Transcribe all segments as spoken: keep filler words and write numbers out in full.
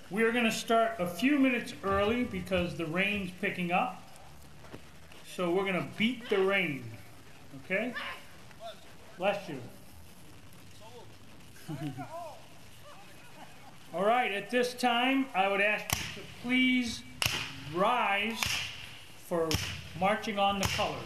We're going to start a few minutes early because the rain's picking up. So we're going to beat the rain. Okay? Bless you. All right, at this time, I would ask you to please rise for marching on the colors.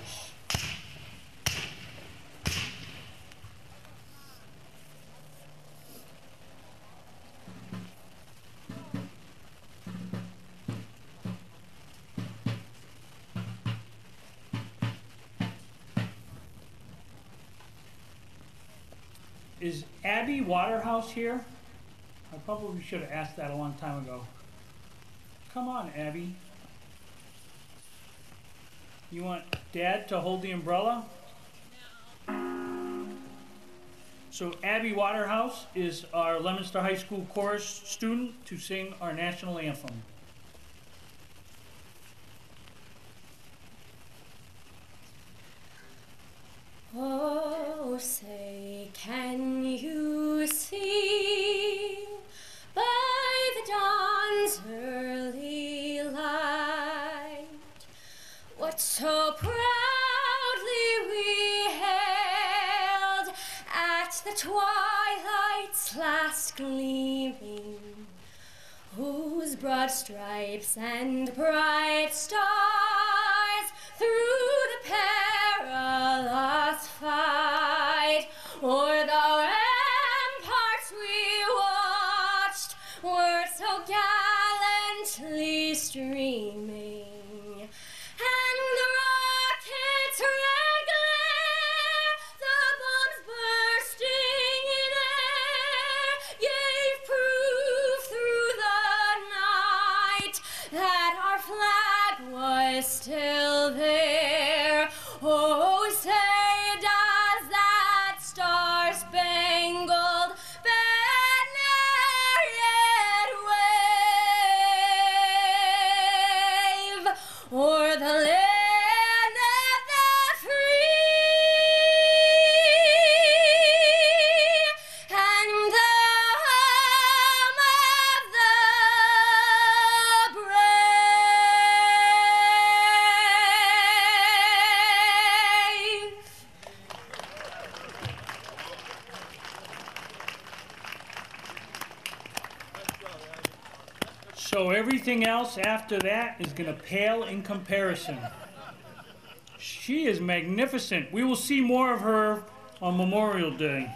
Is Abby Waterhouse here? I probably should have asked that a long time ago. Come on, Abby. You want Dad to hold the umbrella? No. So Abby Waterhouse is our Leominster High School chorus student to sing our national anthem. Oh, say, can you see by the dawn's early light what so proudly we hailed at the twilight's last gleaming, whose broad stripes and bright stars through the perilous fight o'er the ramparts we watched were so gallantly streaming, and the rocket's red glare, the bombs bursting in air, gave proof through the night that our flag was still there. Oh, say does that star-spangled banner yet wave o'er the land of the free and the home of the brave? So everything else after that is going to pale in comparison. She is magnificent. We will see more of her on Memorial Day.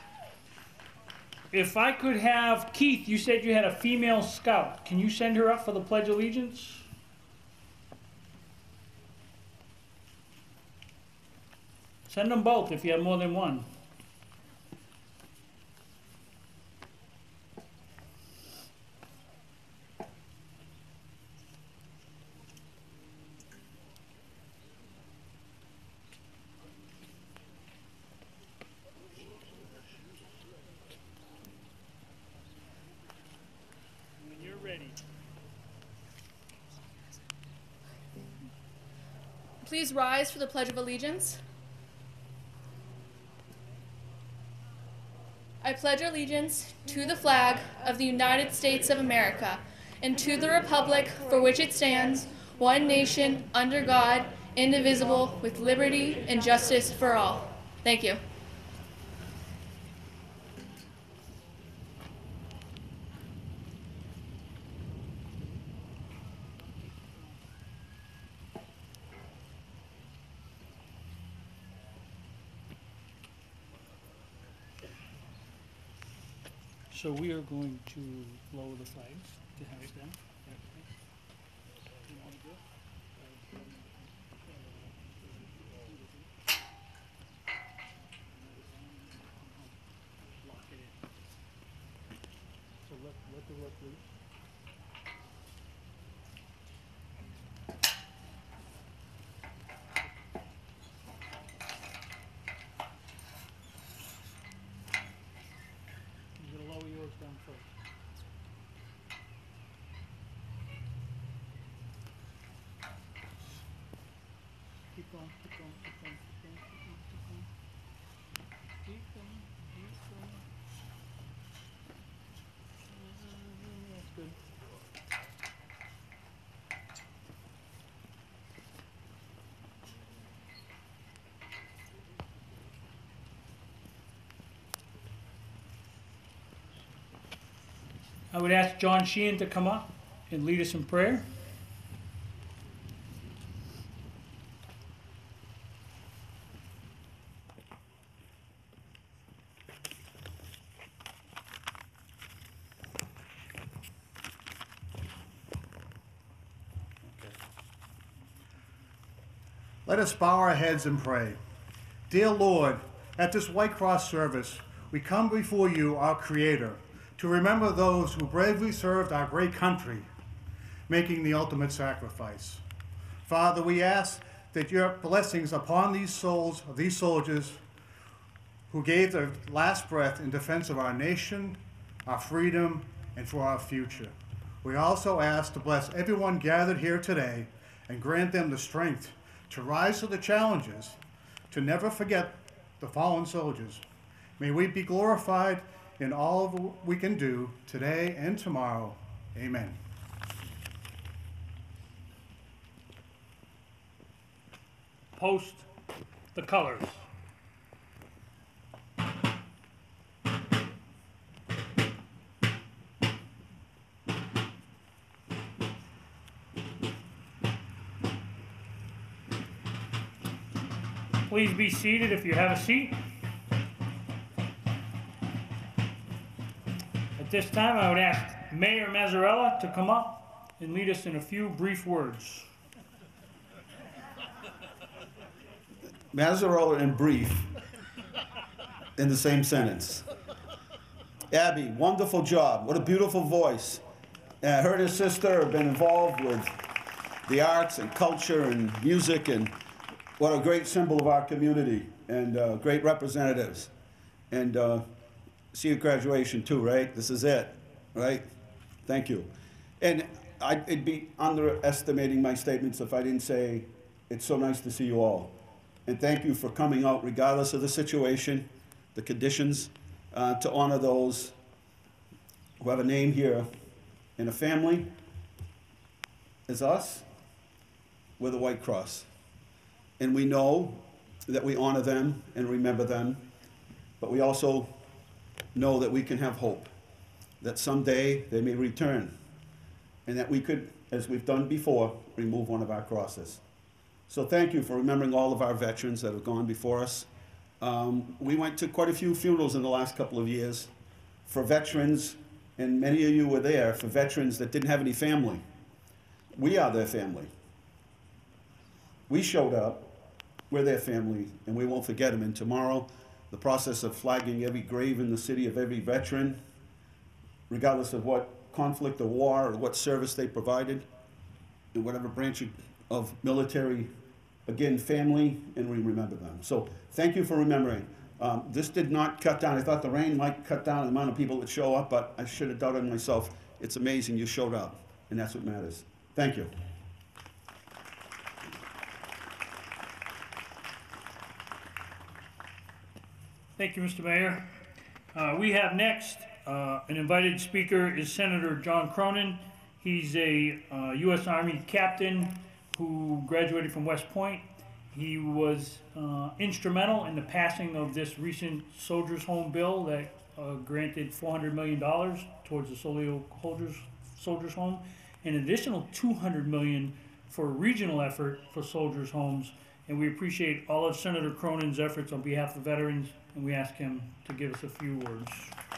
If I could have, Keith, you said you had a female scout. Can you send her up for the Pledge of Allegiance? Send them both if you have more than one. When you're ready. Please rise for the Pledge of Allegiance. I pledge allegiance to the flag of the United States of America and to the republic for which it stands, one nation, under God, indivisible, with liberty and justice for all. Thank you. So we are going to lower the flags to house them. You want to do it? Lock it in. So let, let the rope loose. Down first. Keep going, keep going, keep going, keep going, keep going, keep going. Keep going, keep going. That's I would ask John Sheehan to come up and lead us in prayer. Let us bow our heads and pray. Dear Lord, at this White Cross service, we come before you, our Creator, to remember those who bravely served our great country, making the ultimate sacrifice. Father, we ask that your blessings upon these souls of these soldiers who gave their last breath in defense of our nation, our freedom, and for our future. We also ask to bless everyone gathered here today and grant them the strength to rise to the challenges, to never forget the fallen soldiers. May we be glorified in all we can do today and tomorrow. Amen. Post the colors. Please be seated if you have a seat. At this time, I would ask Mayor Mazzarella to come up and lead us in a few brief words. Mazzarella in brief, in the same sentence. Abby, wonderful job. What a beautiful voice. Uh, her and her sister have been involved with the arts and culture and music, and what a great symbol of our community, and uh, great representatives. And uh, see you at graduation too, right? This is it, right? Thank you. And I'd it'd be underestimating my statements if I didn't say it's so nice to see you all. And thank you for coming out regardless of the situation, the conditions, uh, to honor those who have a name here in a family as us with a White Cross. And we know that we honor them and remember them, but we also know that we can have hope, that someday they may return, and that we could, as we've done before, remove one of our crosses. So thank you for remembering all of our veterans that have gone before us. Um, we went to quite a few funerals in the last couple of years for veterans, and many of you were there, for veterans that didn't have any family. We are their family. We showed up. We're their family, and we won't forget them. And tomorrow, the process of flagging every grave in the city of every veteran, regardless of what conflict or war or what service they provided, in whatever branch of military, again, family, and we remember them. So thank you for remembering. Um, this did not cut down. I thought the rain might cut down the amount of people that show up, but I should have doubted myself. It's amazing you showed up, and that's what matters. Thank you. Thank you, Mister Mayor. Uh, we have next, uh, an invited speaker is Senator John Cronin. He's a uh, U S Army captain who graduated from West Point. He was uh, instrumental in the passing of this recent Soldiers Home bill that uh, granted four hundred million dollars towards the Soldiers, Soldiers Home, an additional two hundred million dollars for a regional effort for Soldiers Homes. And we appreciate all of Senator Cronin's efforts on behalf of veterans, and we ask him to give us a few words.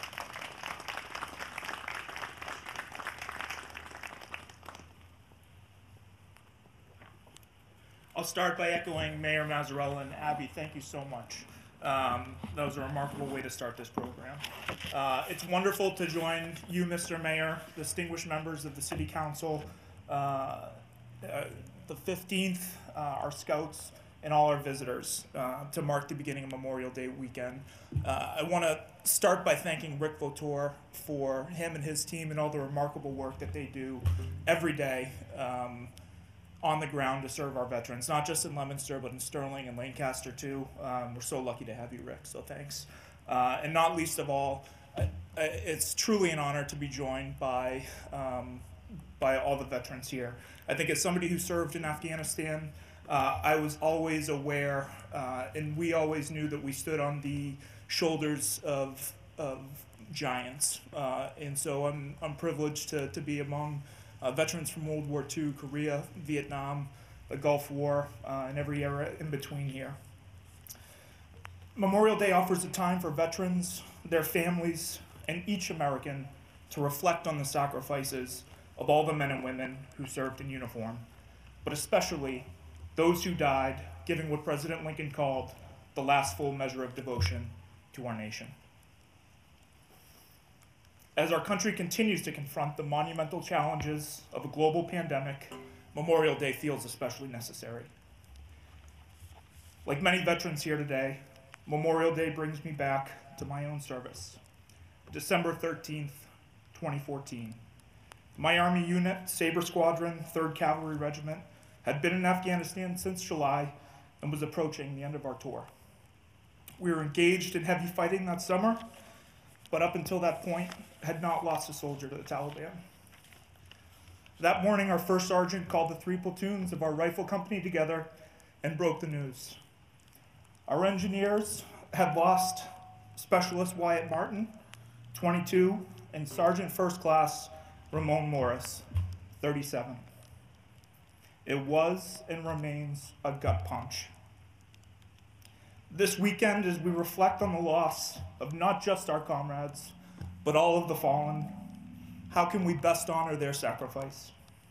I'll start by echoing Mayor Mazzarella and Abby. Thank you so much. Um, that was a remarkable way to start this program. Uh, it's wonderful to join you, Mister Mayor, distinguished members of the City Council, uh, uh, the fifteenth, uh, our scouts, and all our visitors uh, to mark the beginning of Memorial Day weekend. Uh, I want to start by thanking Rick Votor for him and his team and all the remarkable work that they do every day um, on the ground to serve our veterans, not just in Leominster, but in Sterling and Lancaster too. Um, we're so lucky to have you, Rick, so thanks. Uh, and not least of all, I, I, it's truly an honor to be joined by, um, by all the veterans here. I think as somebody who served in Afghanistan, Uh, I was always aware, uh, and we always knew that we stood on the shoulders of, of giants. Uh, and so I'm, I'm privileged to, to be among uh, veterans from World War Two, Korea, Vietnam, the Gulf War, uh, and every era in between here. Memorial Day offers a time for veterans, their families, and each American to reflect on the sacrifices of all the men and women who served in uniform, but especially those who died giving what President Lincoln called the last full measure of devotion to our nation. As our country continues to confront the monumental challenges of a global pandemic, Memorial Day feels especially necessary. Like many veterans here today, Memorial Day brings me back to my own service. December thirteenth, twenty fourteen. My Army unit, Sabre Squadron, third Cavalry Regiment, had been in Afghanistan since July and was approaching the end of our tour. We were engaged in heavy fighting that summer, but up until that point, had not lost a soldier to the Taliban. That morning, our first sergeant called the three platoons of our rifle company together and broke the news. Our engineers had lost Specialist Wyatt Martin, twenty-two, and Sergeant First Class Ramon Morris, thirty-seven. It was and remains a gut punch. This weekend, as we reflect on the loss of not just our comrades, but all of the fallen, how can we best honor their sacrifice?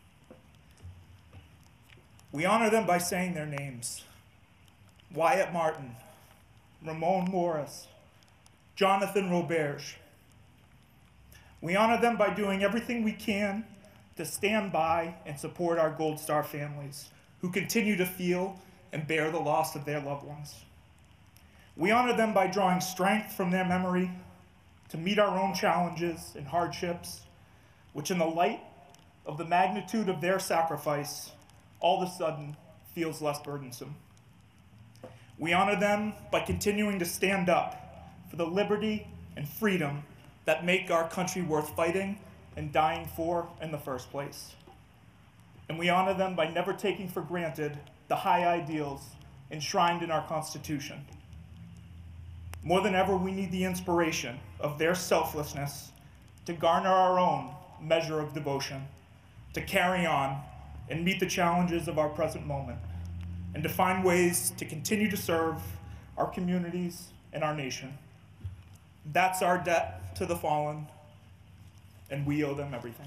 We honor them by saying their names. Wyatt Martin, Ramon Morris, Jonathan Roberge. We honor them by doing everything we can to stand by and support our Gold Star families who continue to feel and bear the loss of their loved ones. We honor them by drawing strength from their memory to meet our own challenges and hardships, which in the light of the magnitude of their sacrifice, all of a sudden feels less burdensome. We honor them by continuing to stand up for the liberty and freedom that make our country worth fighting and dying for in the first place. And we honor them by never taking for granted the high ideals enshrined in our Constitution. More than ever, we need the inspiration of their selflessness to garner our own measure of devotion, to carry on and meet the challenges of our present moment, and to find ways to continue to serve our communities and our nation. That's our debt to the fallen, and we owe them everything.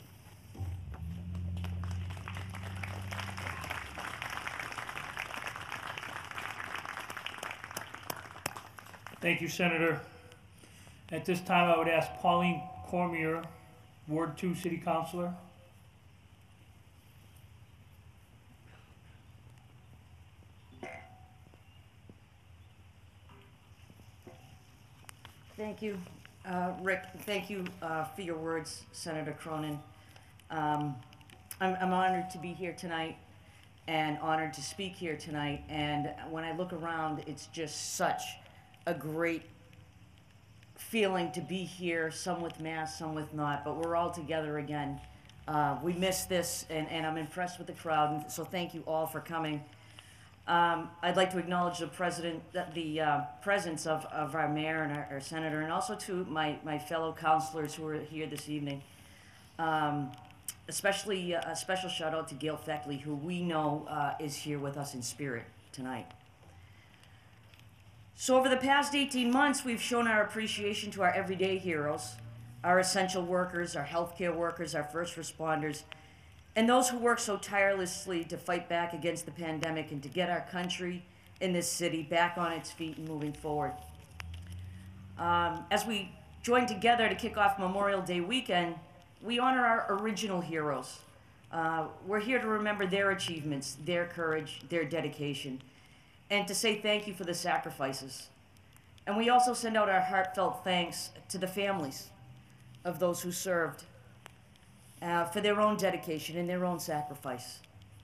Thank you, Senator. At this time, I would ask Pauline Cormier, Ward two City Councilor. Thank you, uh, Rick. Thank you uh, for your words, Senator Cronin. Um, I'm, I'm honored to be here tonight and honored to speak here tonight. And when I look around, it's just such a great feeling to be here, some with masks, some with not, but we're all together again. Uh, we missed this, and, and I'm impressed with the crowd, and so thank you all for coming. Um, I'd like to acknowledge the president, the uh, presence of, of our mayor and our, our senator, and also to my, my fellow councilors who are here this evening. Um, especially uh, a special shout out to Gail Feckley, who we know uh, is here with us in spirit tonight. So over the past eighteen months, we've shown our appreciation to our everyday heroes, our essential workers, our healthcare workers, our first responders, and those who work so tirelessly to fight back against the pandemic and to get our country and this city back on its feet and moving forward. Um, as we join together to kick off Memorial Day weekend, we honor our original heroes. Uh, we're here to remember their achievements, their courage, their dedication, and to say thank you for the sacrifices. And we also send out our heartfelt thanks to the families of those who served uh, for their own dedication and their own sacrifice.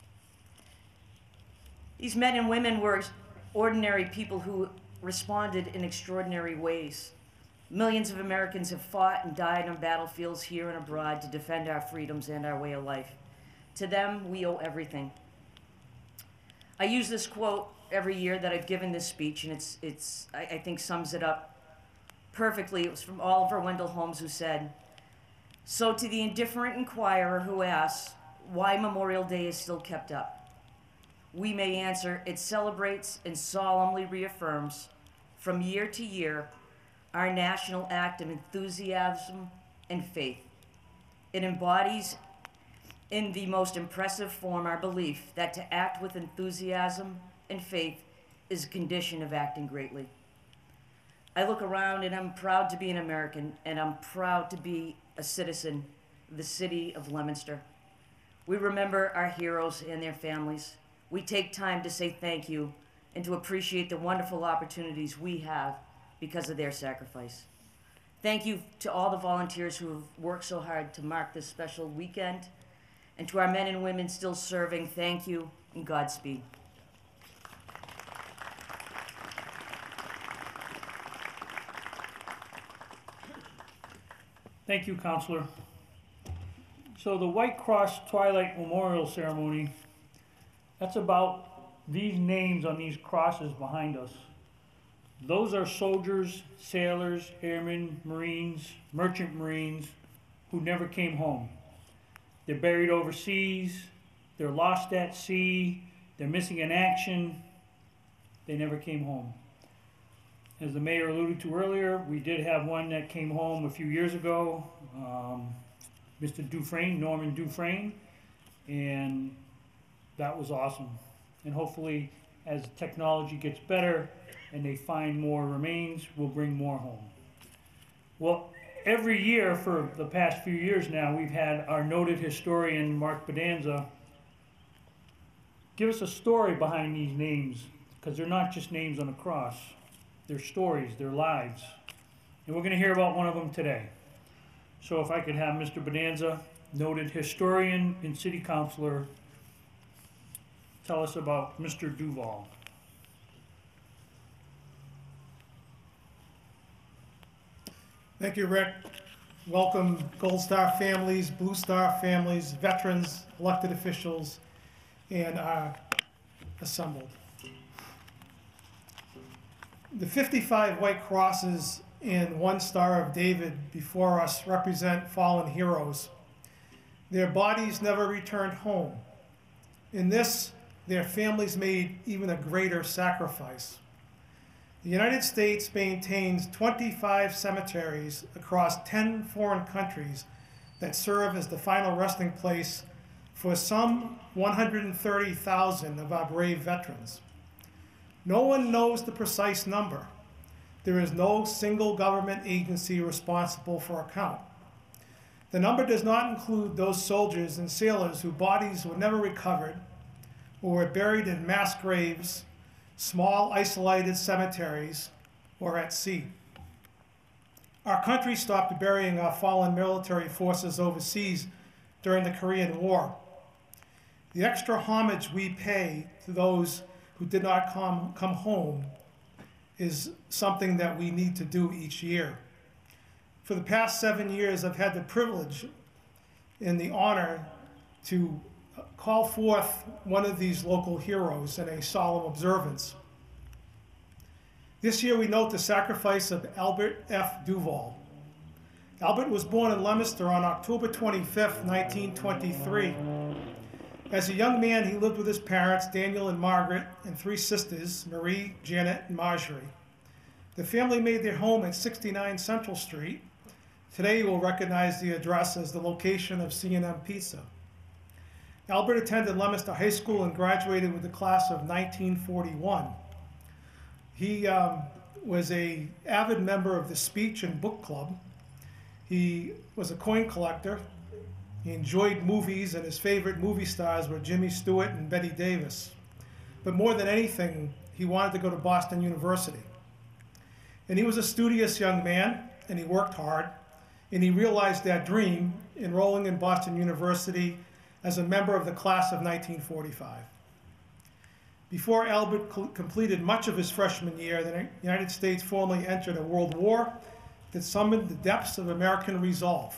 These men and women were ordinary people who responded in extraordinary ways. Millions of Americans have fought and died on battlefields here and abroad to defend our freedoms and our way of life. To them, we owe everything. I use this quote every year that I've given this speech, and it's, it's I, I think sums it up perfectly. It was from Oliver Wendell Holmes, who said, "So to the indifferent inquirer who asks why Memorial Day is still kept up, we may answer, it celebrates and solemnly reaffirms from year to year our national act of enthusiasm and faith. It embodies in the most impressive form our belief that to act with enthusiasm and faith is a condition of acting greatly." I look around and I'm proud to be an American, and I'm proud to be a citizen of the city of Leominster. We remember our heroes and their families. We take time to say thank you and to appreciate the wonderful opportunities we have because of their sacrifice. Thank you to all the volunteers who have worked so hard to mark this special weekend. And to our men and women still serving, thank you and Godspeed. Thank you, Counselor. So the White Cross Twilight Memorial Ceremony, that's about these names on these crosses behind us. Those are soldiers, sailors, airmen, Marines, merchant Marines who never came home. They're buried overseas, they're lost at sea, they're missing in action, they never came home. As the mayor alluded to earlier, we did have one that came home a few years ago, um, Mister Dufresne, Norman Dufresne, and that was awesome. And hopefully, as technology gets better and they find more remains, we'll bring more home. Well, every year for the past few years now, we've had our noted historian, Mark Bedanza, give us a story behind these names, because they're not just names on a cross. They're stories, they're lives. And we're going to hear about one of them today. So if I could have Mister Bedanza, noted historian and city councilor, tell us about Mister Duval. Thank you, Rick. Welcome, Gold Star families, Blue Star families, veterans, elected officials, and our assembled. The fifty-five white crosses and one Star of David before us represent fallen heroes. Their bodies never returned home. In this, their families made even a greater sacrifice. The United States maintains twenty-five cemeteries across ten foreign countries that serve as the final resting place for some one hundred thirty thousand of our brave veterans. No one knows the precise number. There is no single government agency responsible for a count. The number does not include those soldiers and sailors whose bodies were never recovered or were buried in mass graves, small isolated cemeteries, or at sea. Our country stopped burying our fallen military forces overseas during the Korean War. The extra homage we pay to those who did not come, come home is something that we need to do each year. For the past seven years, I've had the privilege and the honor to call forth one of these local heroes in a solemn observance. This year we note the sacrifice of Albert F. Duval. Albert was born in Leominster on October twenty-fifth, nineteen twenty-three. As a young man, he lived with his parents, Daniel and Margaret, and three sisters, Marie, Janet, and Marjorie. The family made their home at sixty-nine Central Street. Today you will recognize the address as the location of C and M Pizza. Albert attended Leominster High School and graduated with the class of nineteen forty-one. He um, was an avid member of the Speech and Book Club. He was a coin collector. He enjoyed movies, and his favorite movie stars were Jimmy Stewart and Bette Davis. But more than anything, he wanted to go to Boston University. And he was a studious young man, and he worked hard, and he realized that dream enrolling in Boston University as a member of the class of nineteen forty-five. Before Albert completed much of his freshman year, the United States formally entered a world war that summoned the depths of American resolve.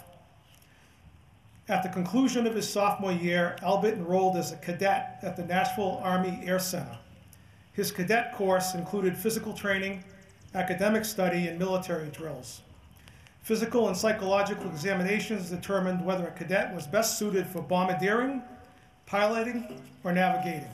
At the conclusion of his sophomore year, Albert enrolled as a cadet at the Nashville Army Air Center. His cadet course included physical training, academic study, and military drills. Physical and psychological examinations determined whether a cadet was best suited for bombardiering, piloting, or navigating.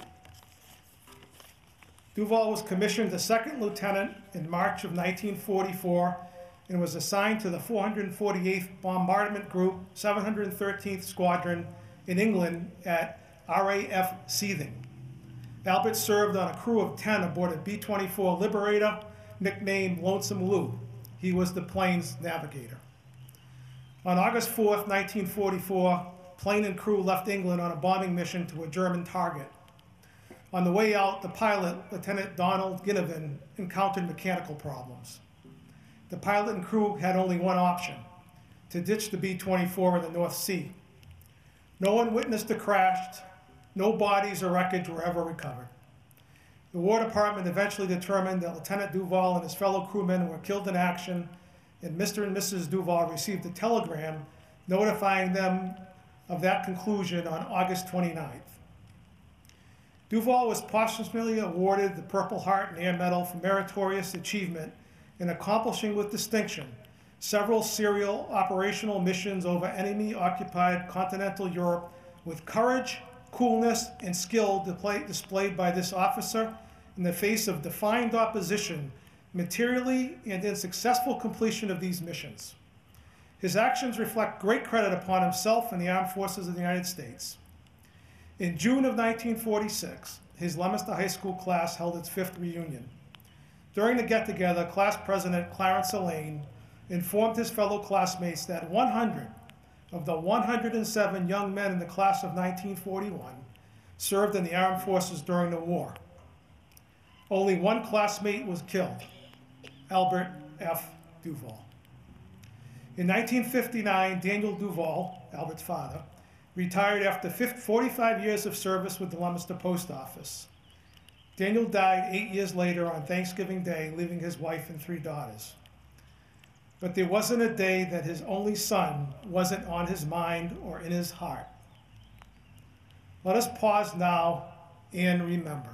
Duval was commissioned a second lieutenant in March of nineteen forty-four and was assigned to the four hundred forty-eighth Bombardment Group, seven hundred thirteenth Squadron in England at R A F Seething. Albert served on a crew of ten aboard a B twenty-four Liberator, nicknamed Lonesome Lou. He was the plane's navigator. On August fourth, nineteen forty-four, plane and crew left England on a bombing mission to a German target. On the way out, the pilot, Lieutenant Donald Ginnivan, encountered mechanical problems. The pilot and crew had only one option, to ditch the B twenty-four in the North Sea. No one witnessed the crash. No bodies or wreckage were ever recovered. The War Department eventually determined that Lieutenant Duval and his fellow crewmen were killed in action, and Mister and Missus Duval received a telegram notifying them of that conclusion on August twenty-ninth. Duval was posthumously awarded the Purple Heart and Air Medal for meritorious achievement in accomplishing with distinction several serial operational missions over enemy-occupied continental Europe with courage, coolness, and skill displayed by this officer in the face of defined opposition, materially and in successful completion of these missions. His actions reflect great credit upon himself and the Armed Forces of the United States. In June of nineteen forty-six, his Leominster High School class held its fifth reunion. During the get-together, class president Clarence Elaine informed his fellow classmates that one hundred of the one hundred seven young men in the class of nineteen forty-one served in the armed forces during the war. Only one classmate was killed, Albert F. Duval. In nineteen fifty-nine, Daniel Duval, Albert's father, retired after forty-five years of service with the Leominster Post Office. Daniel died eight years later on Thanksgiving Day, leaving his wife and three daughters. But there wasn't a day that his only son wasn't on his mind or in his heart. Let us pause now and remember.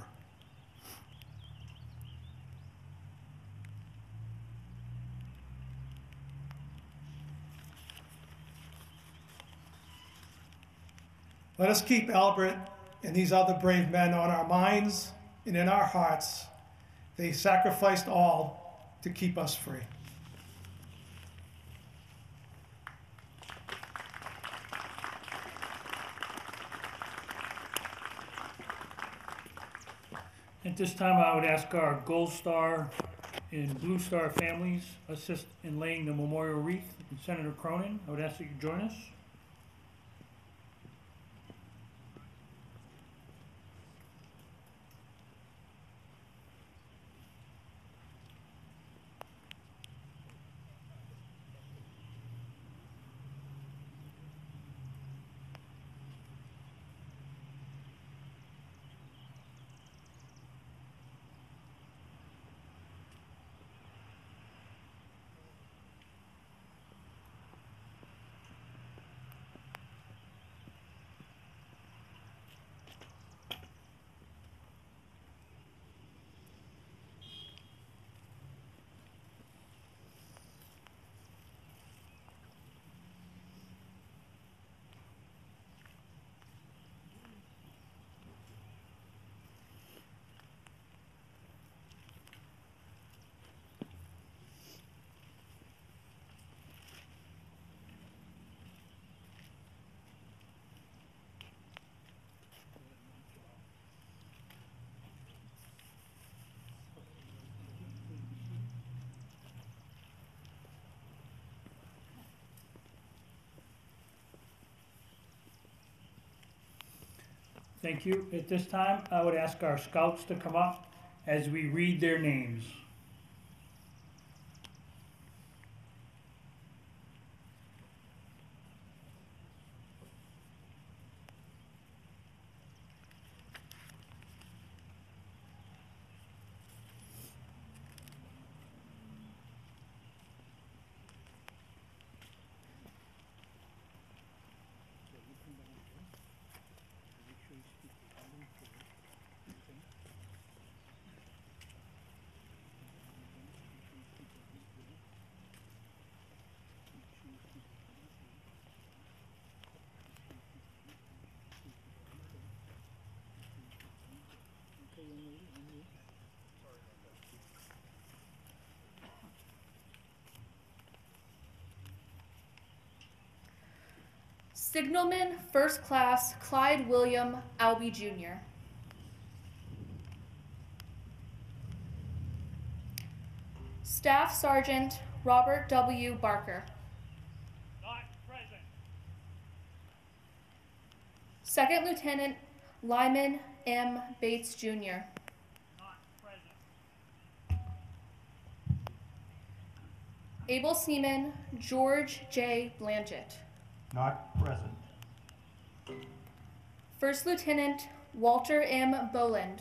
Let us keep Albert and these other brave men on our minds and in our hearts. They sacrificed all to keep us free. At this time, I would ask our Gold Star and Blue Star families assist in laying the memorial wreath. And Senator Cronin, I would ask that you join us. Thank you. At this time, I would ask our scouts to come up as we read their names. Signalman First Class Clyde William Albee Junior Staff Sergeant Robert W. Barker. Not present. Second Lieutenant Lyman M. Bates Junior Not present. Able Seaman George J. Blanchett. Not present. First Lieutenant Walter M. Boland.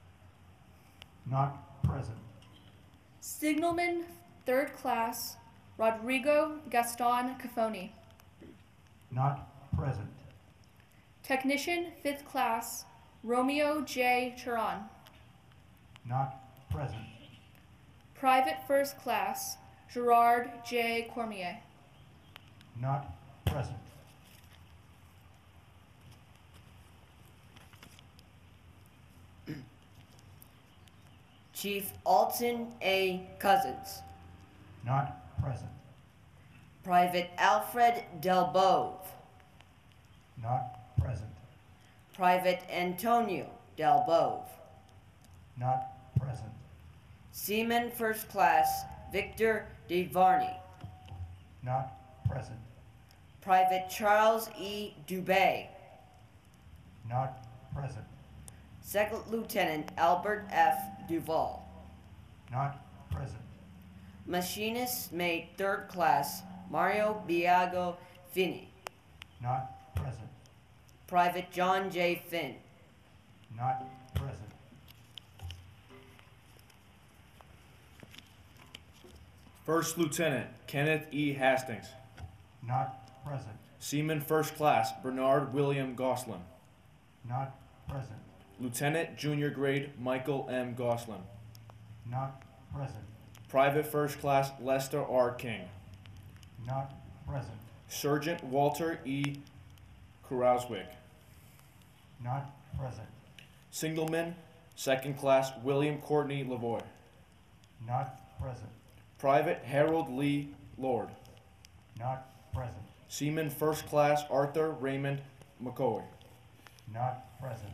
Not present. Signalman Third Class Rodrigo Gaston Cafoni. Not present. Technician Fifth Class Romeo J. Turan. Not present. Private First Class Gerard J. Cormier. Not present. Chief Alton A. Cousins. Not present. Private Alfred Delbove. Not present. Private Antonio Delbove. Not present. Seaman First Class Victor DeVarney. Not present. Private Charles E. Dubé. Not present. Second Lieutenant Albert F. Duval. Not present. Machinist Mate Third Class Mario Biago Fini. Not present. Private John J. Finn. Not present. First Lieutenant Kenneth E. Hastings. Not present. Seaman First Class Bernard William Goslin. Not present. Lieutenant Junior Grade Michael M. Goslin. Not present. Private First Class Lester R. King. Not present. Sergeant Walter E. Kurauswig. Not present. Signalman Second Class William Courtney Lavoie. Not present. Private Harold Lee Lord. Not present. Seaman First Class Arthur Raymond McCoy. Not present.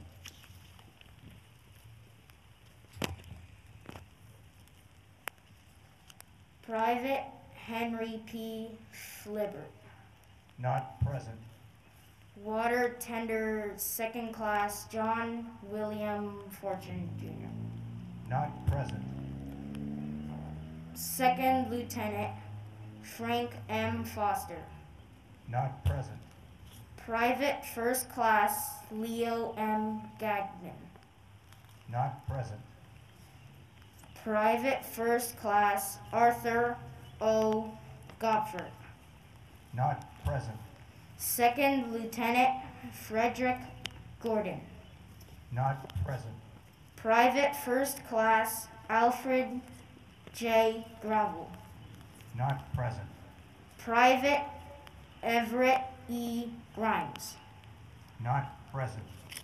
Private Henry P. Flibert. Not present. Water Tender Second Class John William Fortune Junior Not present. Second Lieutenant Frank M. Foster. Not present. Private First Class Leo M. Gagnon. Not present. Private First Class Arthur O. Gopfert. Not present. Second Lieutenant Frederick Gordon. Not present. Private First Class Alfred J. Gravel. Not present. Private Everett E. Grimes. Not present.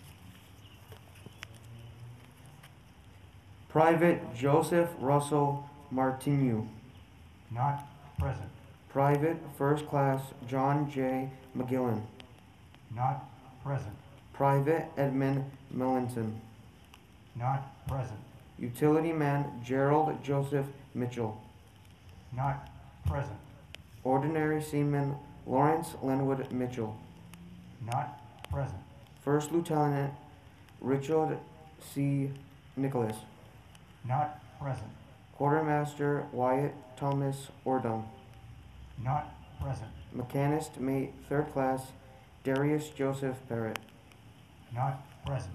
Private Joseph Russell Martineau. Not present. Private First Class John J. McGillen. Not present. Private Edmund Millinson. Not present. Utility Man Gerald Joseph Mitchell. Not present. Ordinary Seaman Lawrence Lenwood Mitchell. Not present. First Lieutenant Richard C. Nicholas. Not present. Quartermaster Wyatt Thomas Ordum. Not present. Mechanist Mate Third Class Darius Joseph Barrett. Not present.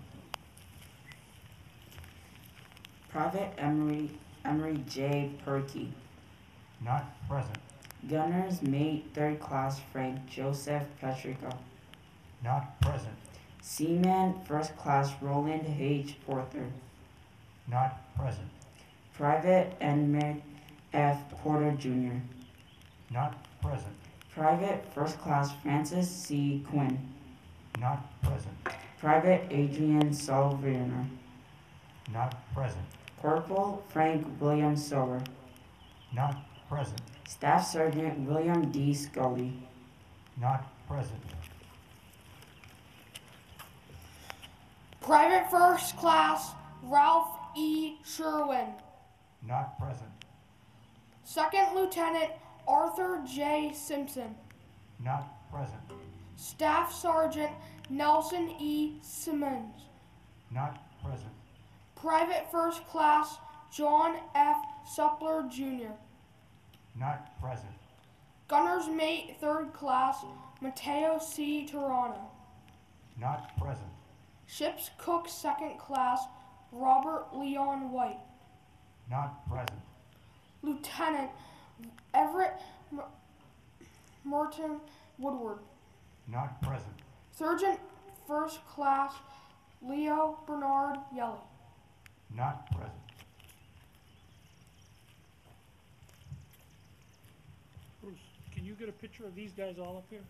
Private Emery Emery J. Perkey. Not present. Gunners Mate Third Class Frank Joseph Patrico. Not present. Seaman First Class Roland H. Porter. Not present. Private Edmund F. Porter Junior Not present. Private First Class Francis C. Quinn. Not present. Private Adrian Salverner. Not present. Corporal Frank William Sower. Not present. Staff Sergeant William D. Scully. Not present. Private First Class Ralph E. Sherwin. Not present. Second Lieutenant Arthur J. Simpson. Not present. Staff Sergeant Nelson E. Simmons. Not present. Private First Class John F. Suppler, Junior Not present. Gunner's Mate Third Class Mateo C. Tirana. Not present. Ship's Cook Second Class Robert Leon White. Not present. Lieutenant Everett M- Merton Woodward. Not present. Sergeant First Class Leo Bernard Yelly. Not present. Bruce, can you get a picture of these guys all up here?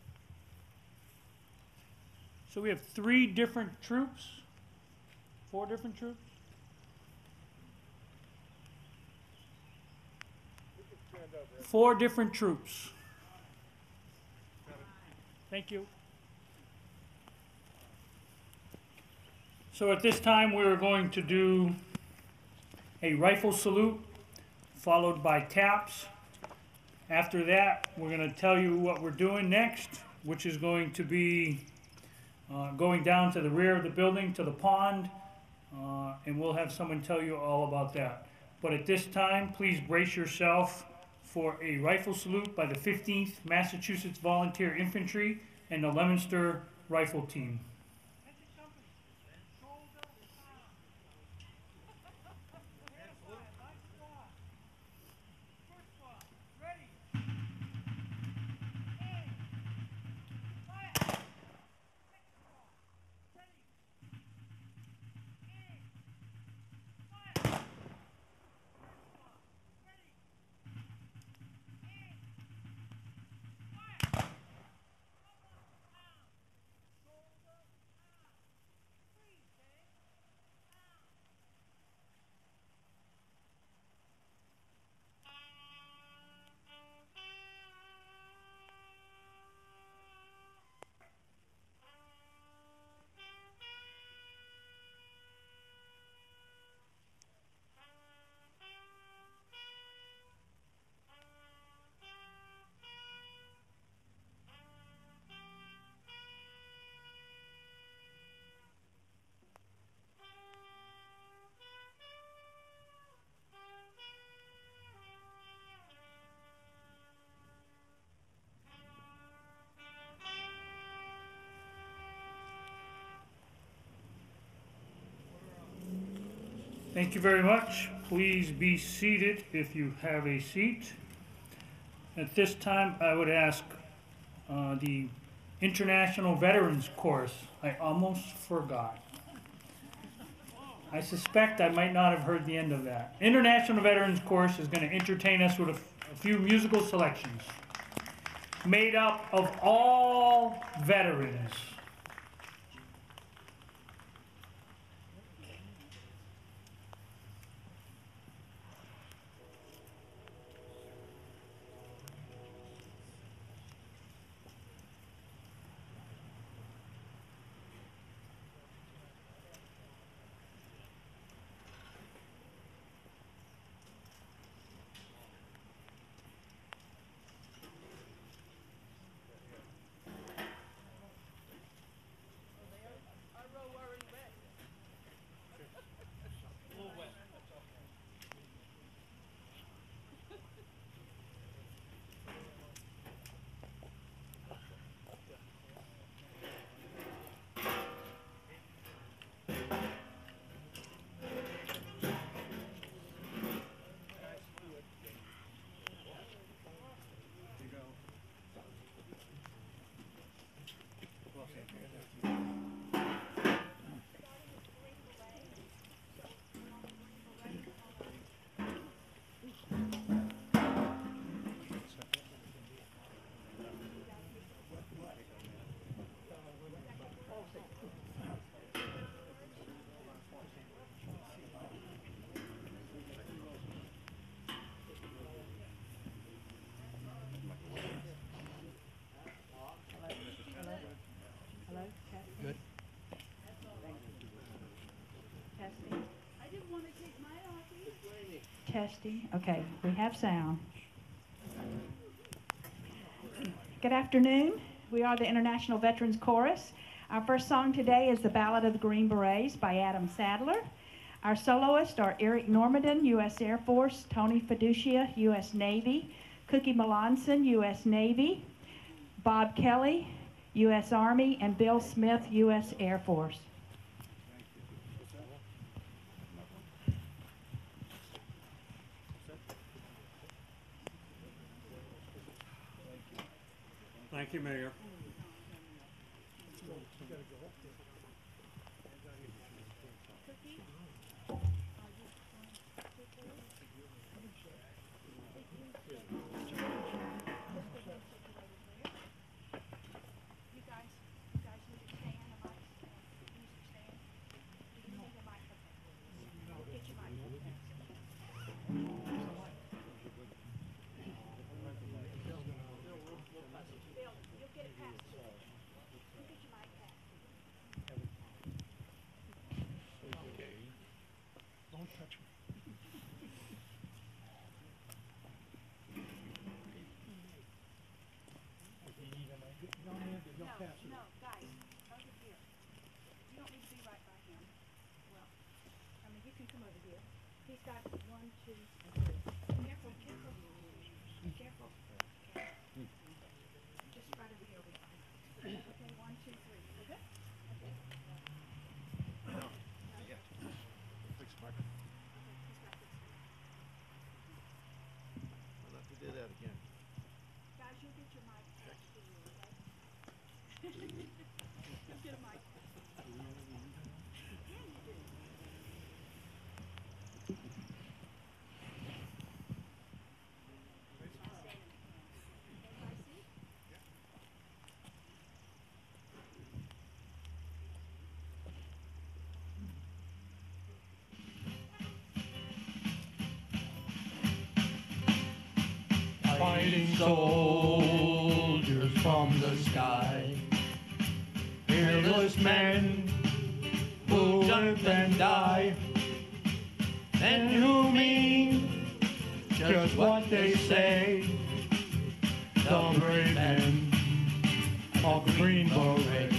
So we have three different troops, four different troops. Four different troops. Thank you. So at this time, we're going to do a rifle salute, followed by taps. After that, we're going to tell you what we're doing next, which is going to be uh, going down to the rear of the building, to the pond, uh, and we'll have someone tell you all about that. But at this time, please brace yourself for a rifle salute by the fifteenth Massachusetts Volunteer Infantry and the Leominster Rifle Team. Thank you very much. Please be seated if you have a seat. At this time, I would ask uh, the International Veterans Course. I almost forgot. I suspect I might not have heard the end of that. International Veterans Course is going to entertain us with a, a few musical selections made up of all veterans. Hello, Ken. Testing. Okay, we have sound. Good afternoon. We are the International Veterans Chorus. Our first song today is The Ballad of the Green Berets by Adam Sadler. Our soloists are Eric Normanton, U S Air Force, Tony Fiducia, U S Navy, Cookie Melanson, U S Navy, Bob Kelly, U S Army, and Bill Smith, U S Air Force. Thank you, Mayor. Fighting soldiers from the sky, fearless men who jump and die, and who mean just what they say, the brave men of the Green Beret.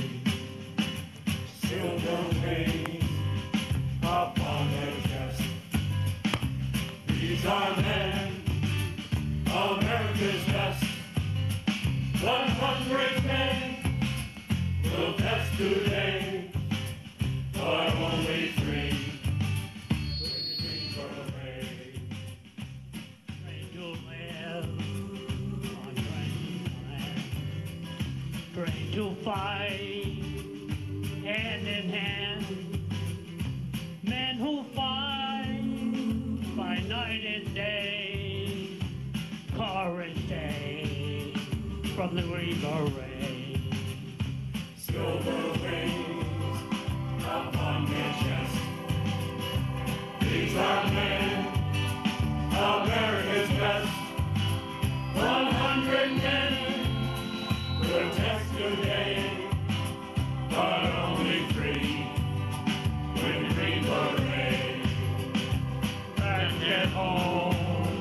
Silver wings upon their chest, these are men, America's best. One hundred men will test today, but only three will obey. Trained to live on trained land, trained to fight hand in hand. Men who fight by night and day, courage day from the Green Beret. Silver wings upon their chest, these are men, America's best. One hundred men will test today, but only three win the Green Beret. And at home,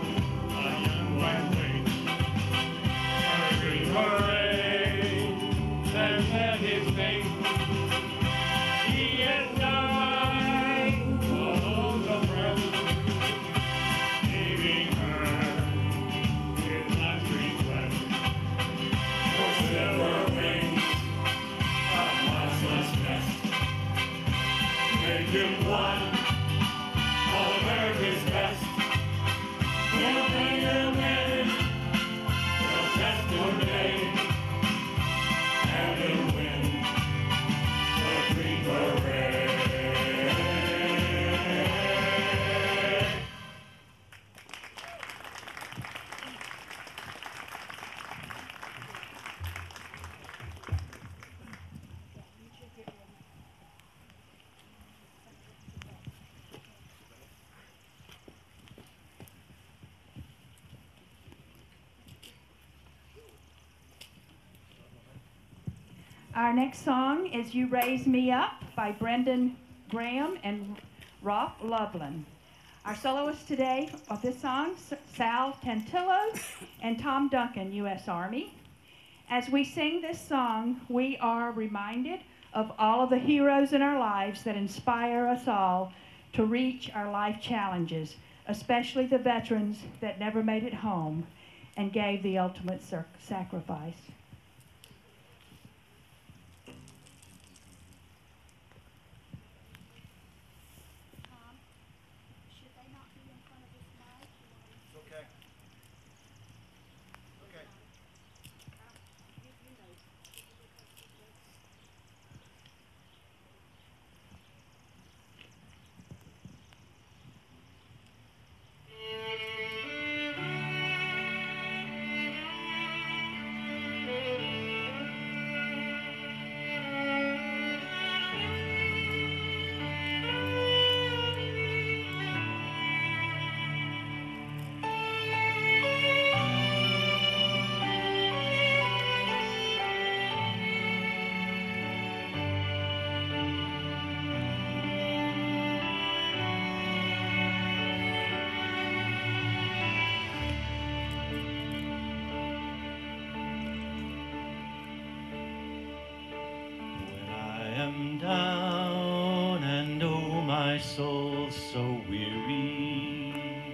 Hooray! And then his fate, he has died for those oppressed, leaving her his last request. For silver wings, a marvelous nest, make him one of America's best. We'll bring him in, we'll test today, and he'll win the Green Beret. Our next song is You Raise Me Up by Brendan Graham and Rolf Loveland. Our soloists today of this song, Sal Tantillo and Tom Duncan, U S Army. As we sing this song, we are reminded of all of the heroes in our lives that inspire us all to reach our life challenges, especially the veterans that never made it home and gave the ultimate sacrifice. Down and oh my soul so weary,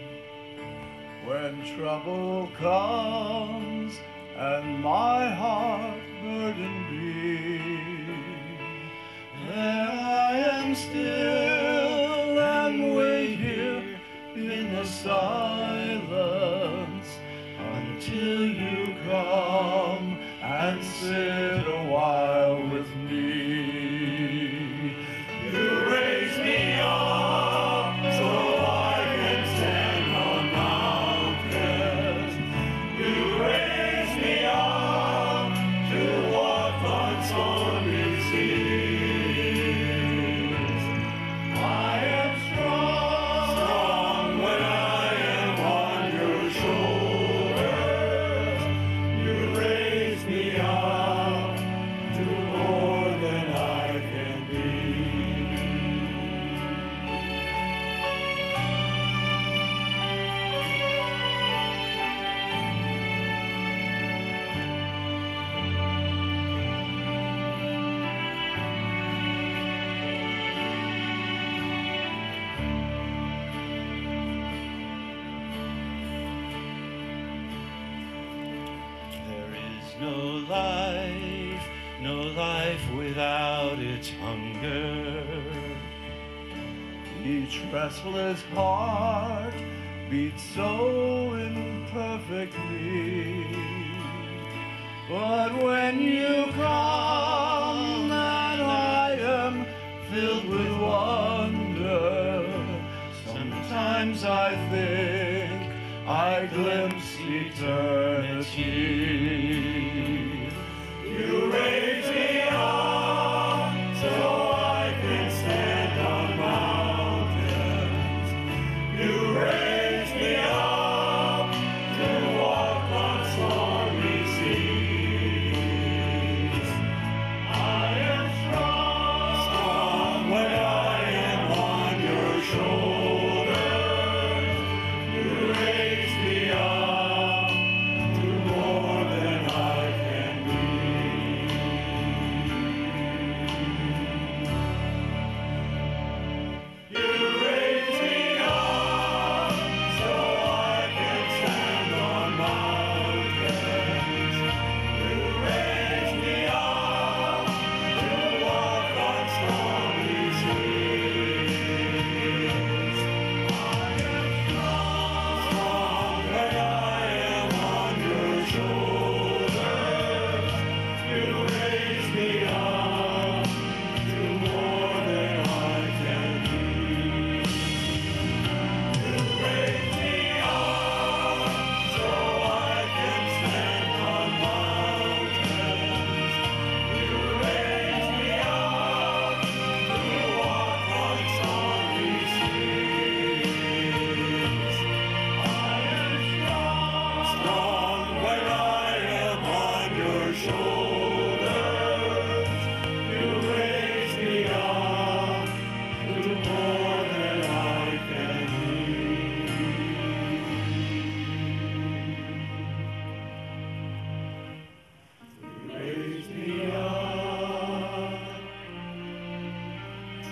when trouble comes and my heart burdened be, there I am still and wait here in the silence until you come and sit a while with me. You raise me up so I can stand on mountains. You raise me up to walk on stormy seas. I am strong, strong when I am on your shoulders. You raise me up to more than I can be. There is no life, no life without its hunger. Each restless heart beats so imperfectly. But when you come and I am filled with wonder, sometimes I think I glimpse eternity. You raise me up so I can stand on mountains. You raise me up to walk on stormy seas. I am strong, strong when I am on your shoulders. You raise me up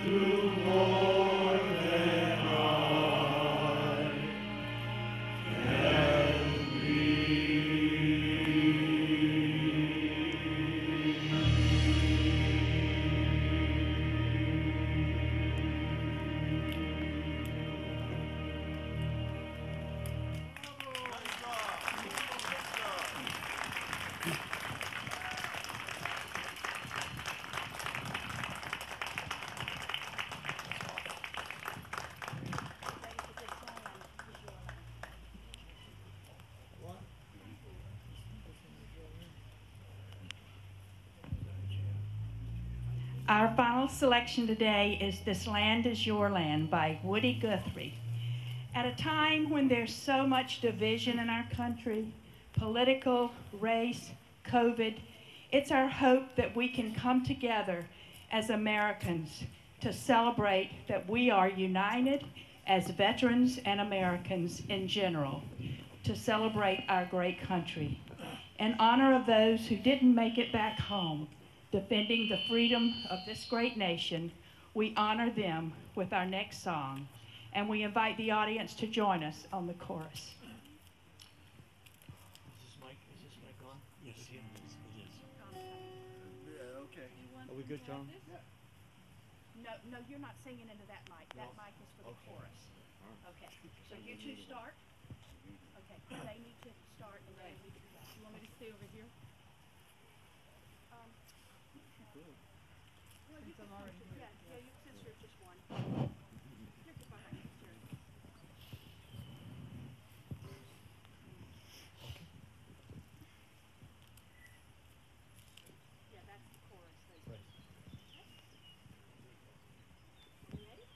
Our final selection today is This Land Is Your Land by Woody Guthrie. At a time when there's so much division in our country, political, race, COVID, it's our hope that we can come together as Americans to celebrate that we are united as veterans and Americans in general, to celebrate our great country. In honor of those who didn't make it back home, defending the freedom of this great nation, we honor them with our next song, and we invite the audience to join us on the chorus. Is this mic, is this mic on? Yes, it is. It is. Yeah, okay. Are we good, Tom? No, no, you're not singing into that mic. That No. mic is for the Okay. chorus. Okay, so you two start. Okay, they need to start and then we, you want me to stay over here? Um, well, you can, yeah, yeah, you, since you're just one. You can behind the chair. Yeah, that's the chorus. Right. You ready?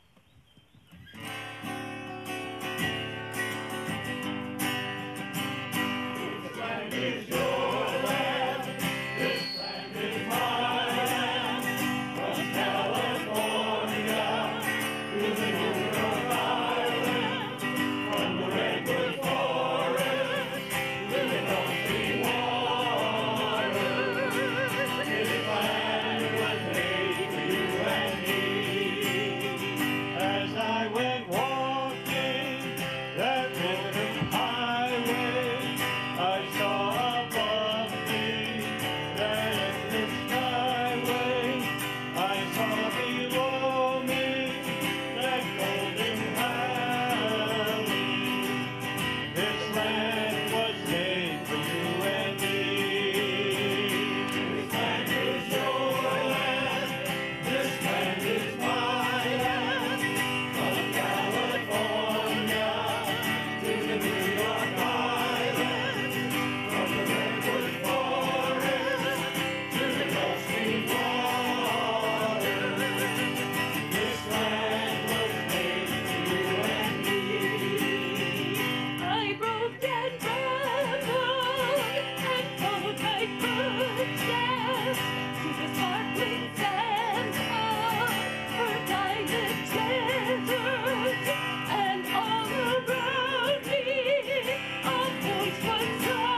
As I went walking that rhythm highway, I saw above me that endless skyway. I saw below me that golden valley. This land was made for you and me. This land is your land. This land is my land. From California to the New York Island, from the redwood forest to the Gulf Stream water, this land was made for you and me. I broke and rambled and followed my footsteps to the sparkling sands of fertile deserts, and all around me a voice was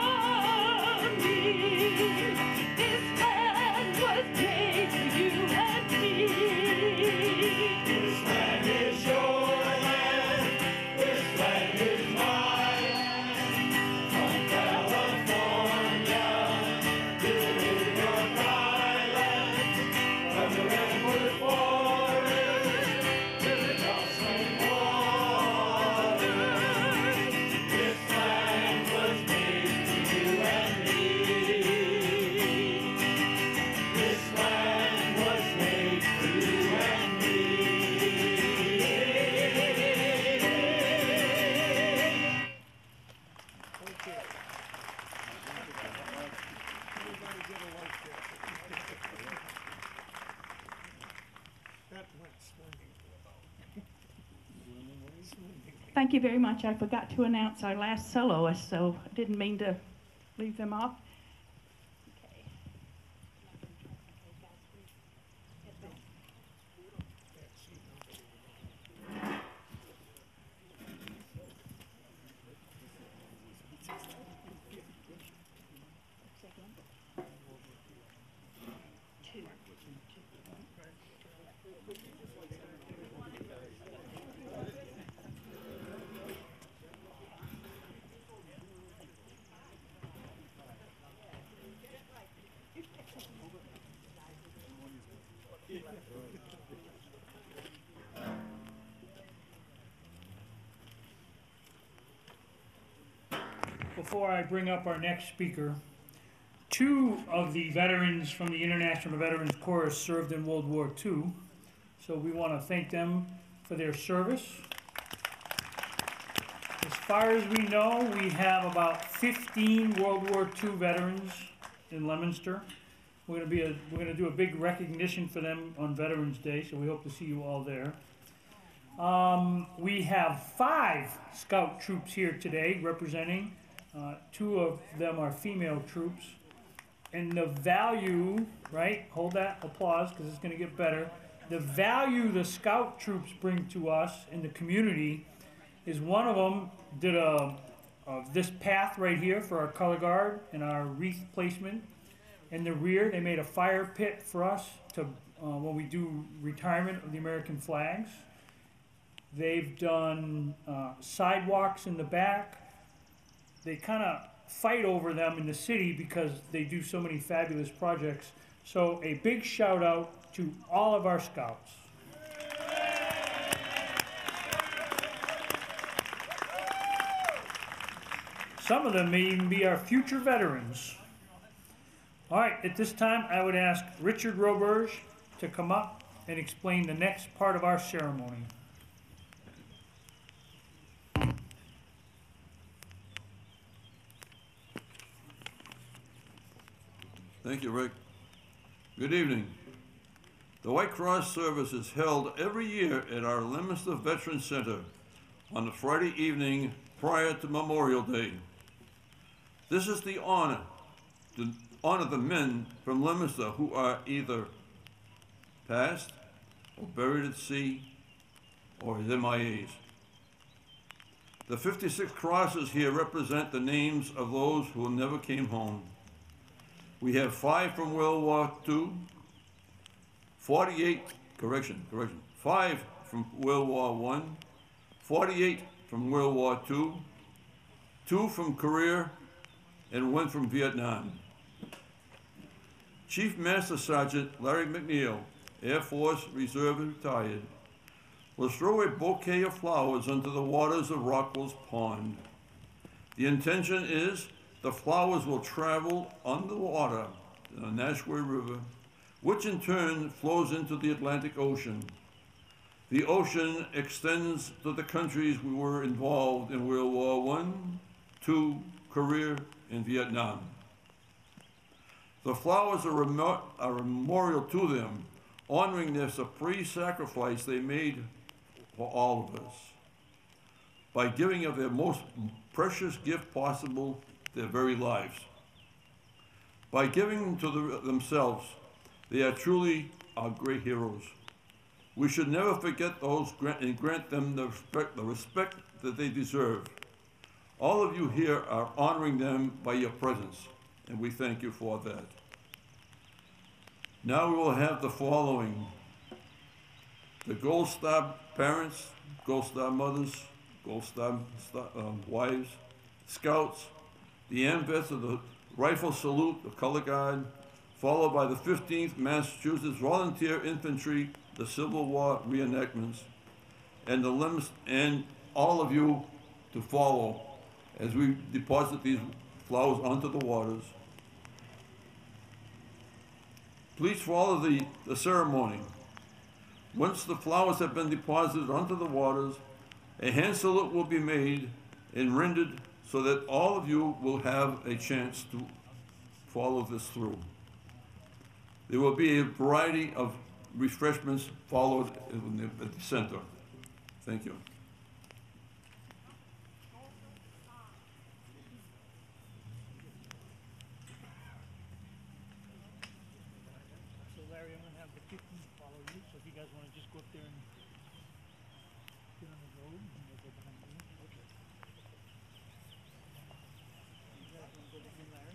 sounding. This land was made for you and me. This land is your land. This land is my land. From California to the New York Island, from the redwood forest to the Gulf Stream water, this land was made for you and me. This land was made for you and me. Thank you very much. I forgot to announce our last soloist, so I didn't mean to leave them off. Two. Before I bring up our next speaker, two of the veterans from the International Veterans Chorus served in World War Two, so we want to thank them for their service. As far as we know, we have about fifteen World War Two veterans in Leominster. We're going to be a, we're going to do a big recognition for them on Veterans Day, so we hope to see you all there. Um, we have five Scout troops here today representing. Uh, two of them are female troops. And the value, right, hold that applause because it's going to get better. The value the Scout troops bring to us in the community is one of them did a, a this path right here for our color guard and our wreath placement. In the rear, they made a fire pit for us to uh, when we do retirement of the American flags. They've done uh, sidewalks in the back. They kind of fight over them in the city because they do so many fabulous projects. So a big shout out to all of our Scouts. Some of them may even be our future veterans. All right, at this time I would ask Richard Roberge to come up and explain the next part of our ceremony. Thank you, Rick. Good evening. The White Cross service is held every year at our Leominster Veterans Center on the Friday evening prior to Memorial Day. This is the honor to honor the men from Leominster who are either passed or buried at sea or as M I As. The fifty-six crosses here represent the names of those who never came home. We have five from World War Two, forty-eight, correction, correction, five from World War One, forty-eight from World War Two, two from Korea, and one from Vietnam. Chief Master Sergeant Larry McNeil, Air Force Reserve retired, will throw a bouquet of flowers into the waters of Rockwell's Pond. The intention is the flowers will travel underwater in the Nashua River, which in turn flows into the Atlantic Ocean. The ocean extends to the countries we were involved in World War One, Two, Korea, and Vietnam. The flowers are, remo are a memorial to them, honoring their supreme sacrifice they made for all of us by giving of their most precious gift possible, their very lives. By giving to the, themselves, they are truly our great heroes. We should never forget those grant, and grant them the respect, the respect that they deserve. All of you here are honoring them by your presence, and we thank you for that. Now we will have the following: the Gold Star parents, Gold Star mothers, Gold Star, Star um, wives, Scouts, the A M V E Ts of the Rifle Salute, the Color Guard, followed by the fifteenth Massachusetts Volunteer Infantry, the Civil War reenactments, and the limbs, and all of you to follow as we deposit these flowers onto the waters. Please follow the, the ceremony. Once the flowers have been deposited onto the waters, a hand salute will be made and rendered so that all of you will have a chance to follow this through. There will be a variety of refreshments followed in the, at the center. Thank you. So Larry, I'm going to have the fifteen follow you, so if you guys want to just go up there and get on the road, and they'll go behind you. Okay. You guys want to go begin, Larry?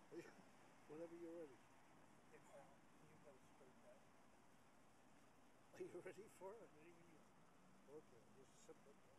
Whenever you're ready. Are you ready for it? Ready when you are. Okay, just sit back.